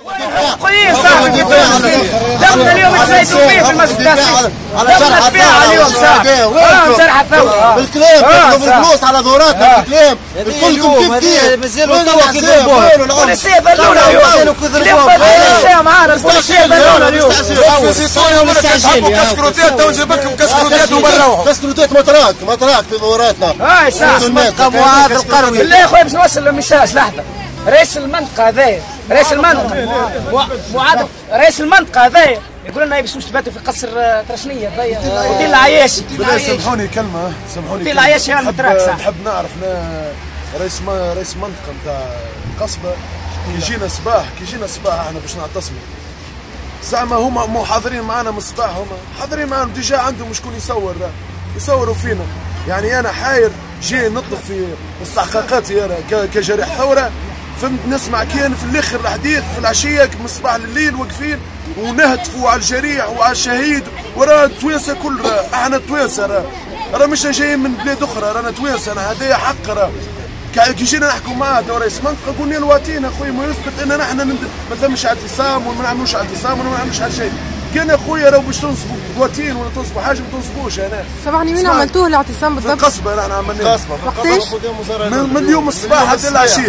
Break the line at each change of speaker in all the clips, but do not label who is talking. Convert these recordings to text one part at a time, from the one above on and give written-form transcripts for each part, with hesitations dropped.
حقوقيين صاحبي دمنا اليوم تزايدوا فيه في المسجد دمنا تبيع اليوم صاحبي جرح الثوره
بالكلام يطلبوا فلوس على دوراتنا بالكلام كلكم كيف
مازالوا توا كيضربونا البوليسيه ذلونا اليوم البوليسيه معانا البوليسيه ذلونا اليوم
كسكروتات تو نجيب لكم كسكروتات وبنروحوا كسكروتات مطراك في دوراتنا
هاي صاحبي
المنطقه معاذ القروي
بالله يا خويا باش نوصل للميساج لحظه رئيس المنطقه هذايا رئيس المنطقه معاد رئيس المنطقه هذايا يقول لنا باش تباتوا في قصر ترشنيه هذايا اوتيل العياشي
سامحوني كلمه
اوتيل العياشي هذا التراك صح
نحب نعرف رئيس منطقه نتاع القصبه يجينا صباح احنا باش نعتصموا زعما هما مو حاضرين معنا من الصباح هما حاضرين معنا ديجا عندهم شكون يصوروا فينا يعني انا حاير جاي نطلب في استحقاقاتي انا كجريح ثوره فهمت نسمع كان في الاخر الحديث في العشيه من الصباح لليل واقفين ونهتفوا على الجريح وعلى الشهيد وراه تويسه كل احنا تويسه راه مش جايين من بلاد اخرى رانا تويسه هذايا حق كي جينا نحكوا معاه رئيس منطقه قلنا له واتينا اخويا ما يثبت ان نحن ما ثمش اعتصام وما نعملوش اعتصام وما نعملوش على شيء كان اخويا راهو باش تنصبوا واتين ولا تنصبوا حاجه ما تنصبوش انا
سامحني وين عملتوه الاعتصام بالضبط؟
في القصبه نحن عملناه
وقتاش؟
من اليوم الصباح حتى العشيه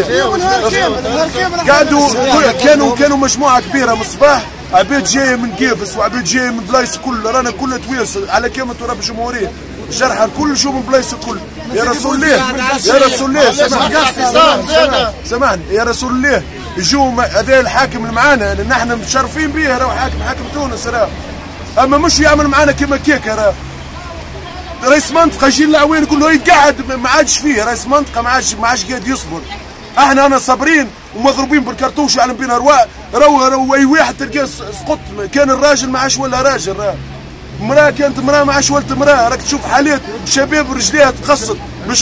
قعدوا كانوا مجموعه كبيره من الصباح عباد جايه من قابس وعباد جايه من بلايص كلها رانا كلها تويس على كامل تراب الجمهوريه الجرحى الكل جو من بلايص الكل يا رسول الله سامحني يا رسول الله يجوا هذا الحاكم اللي معانا لان احنا متشرفين به راهو حاكم تونس راه اما مش يعمل معانا كيما كيكه راه رئيس منطقه يجي العوين يقول له يقعد ما عادش فيه رئيس منطقه ما عادش قاعد يصبر انا صابرين ومضروبين بالكرتوش يعلم بينا رواء رو اي واحد تلقاه سقط كان الراجل ما عادش ولا راجل مراه كانت مراه ما عادش ولت مراه راك تشوف حالات شباب رجليها تقصت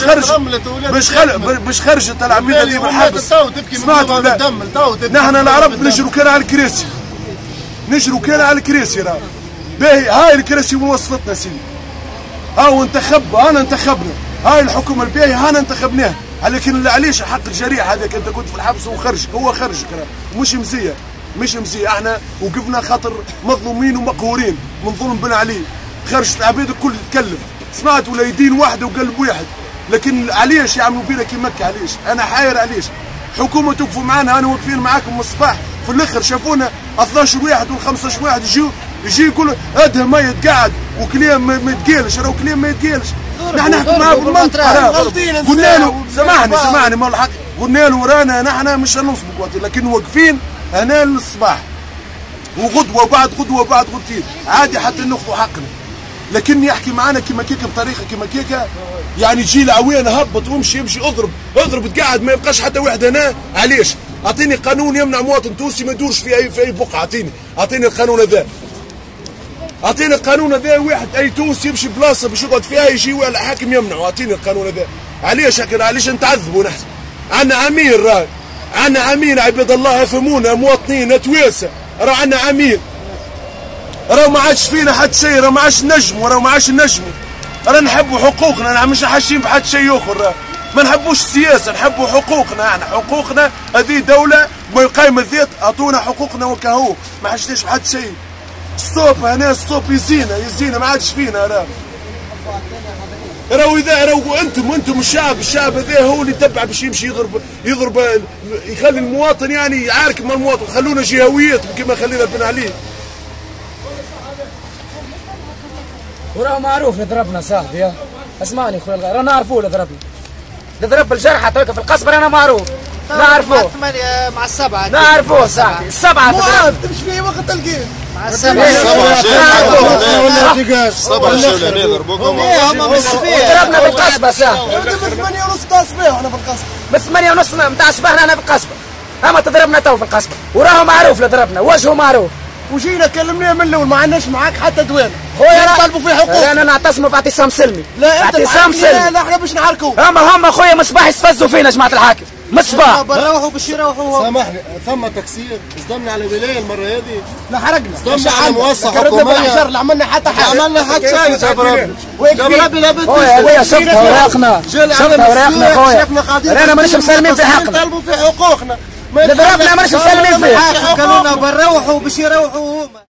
باش خرجت العميده اللي من الحبس سمعت ولا نحن العرب نجروا كان على الكراسي راه باهي هاي الكراسي وين وصلتنا سيدي هاو انتخبنا هاي الحكومه الباهي هانا انتخبناها لكن علاش حق الجريح هذاك انت كنت في الحبس هو خرجك مش مزيه احنا وقفنا خاطر مظلومين ومقهورين من ظلم بن علي خرجت العباد الكل تتكلم سمعت ولا يدين واحده وقلب واحد لكن علاش يعملوا بينا كي مكه علاش انا حاير علاش حكومه توقفوا معنا انا واقفين معاكم من الصباح في الاخر شافونا 12 واحد ولا 15 واحد يجي يقول ادهم ما يتقعد وكلام ما يتقالش راهو كلام ما يتقالش نحن نحكوا معاه بالمنطقه قلنا له سامحني ما الحق قلنا له رانا نحن مش هنصبك وقت لكن واقفين هنا للصباح وغدوه بعد غدوتين عادي حتى ناخذوا حقنا لكن يحكي معنا كيما كيكه بطريقه كيما كيكه يعني تجي العوين هبط وامشي اضرب تقعد ما يبقاش حتى واحد هنا علاش اعطيني قانون يمنع مواطن تونسي ما يدورش في اي بقعه اعطيني القانون هذا واحد اي تونسي يمشي بلاصه باش يقعد فيها يجي ولا حاكم يمنعه اعطيني القانون هذا علاش نتعذبوا نحن عندنا عمير عباد الله يفهمونا مواطنين تويسه راه عندنا عمير راه ما عادش فينا حد شيء راه ما عادش نجموا راه نحبوا حقوقنا انا مش حاشين بحد شيء اخر ما نحبوش السياسه نحبوا حقوقنا حقوقنا هذه دوله ما قايمه الذات اعطونا حقوقنا وكهو ما حشناش بحد شيء ستوب يزينا ما عادش فينا راهو انتم الشعب هذا هو اللي تبع باش يمشي يضرب يخلي المواطن يعني يعارك مع المواطن خلونا جهويات كما خلينا بن علي
وراه معروف اللي ضربنا صاحبي اسمعني خويا راه نعرفوه اللي ضرب الجرحى توقف في القصبه رانا معروف نعرفوه
مع السبعه
نعرفوه صاحبي السبعه
معاذ تمشي في وقت تلقيه مع السبعه
الشغل ضربوكم
ضربنا في القصبه صاحبي
من 8:30 تاع الصباح واحنا في القصبه
من 8:30 نتاع الصباح انا في القصبه اما تضربنا تو في القصبه وراهو معروف اللي ضربنا وجهه معروف
وجينا كلمناه من الاول ما عندناش معاك حتى دوان
خويا
نطالبوا في حقوق
انا نعتصموا في اعتصام سلمي
لا
اعتصام سلمي
لا احنا باش نحركوا
هم خويا مصباح يستفزوا فينا جماعه الحاكم مصباح
بنروحوا باش يروحوا
سامحني ثم تكسير صدمنا على ولايه المره هذه
لا حرقنا
صدمنا على مؤسسه حكوميه
لا عملنا حتى حاجه
عملنا حتى شيء
جبرابي لابد
خويا شفت اوراقنا خويا
شفنا قاعدين
انا مانيش مسالمين في حقنا
نطالبوا في حقوقنا
دابا ربنا ماناش مسلمين فيه.
قالوا لنا بنروحوا باش يروحوا هما.